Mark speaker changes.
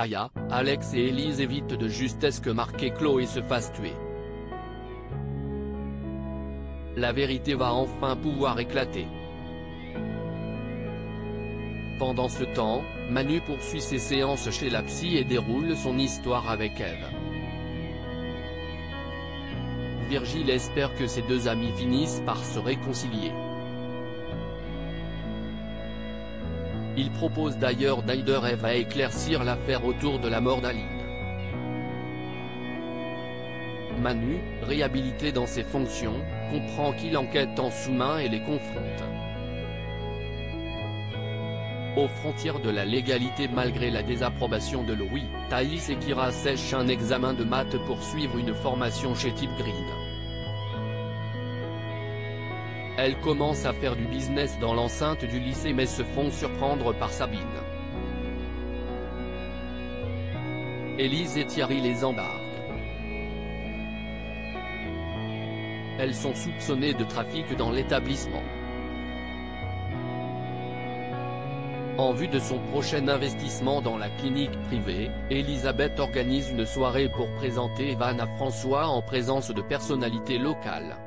Speaker 1: Aya, Alex et Élise évitent de justesse que Marc et Chloé se fassent tuer. La vérité va enfin pouvoir éclater. Pendant ce temps, Manu poursuit ses séances chez la psy et déroule son histoire avec Eve. Virgile espère que ses deux amis finissent par se réconcilier. Il propose d'ailleurs d'aider Eve à éclaircir l'affaire autour de la mort d'Aline. Manu, réhabilité dans ses fonctions, comprend qu'il enquête en sous-main et les confronte aux frontières de la légalité malgré la désapprobation de Louis. Thaïs et Kira sèchent un examen de maths pour suivre une formation chez Type Green. Elles commencent à faire du business dans l'enceinte du lycée mais se font surprendre par Sabine. Élise et Thierry les embarquent. Elles sont soupçonnées de trafic dans l'établissement. En vue de son prochain investissement dans la clinique privée, Elisabeth organise une soirée pour présenter Evan à François en présence de personnalités locales.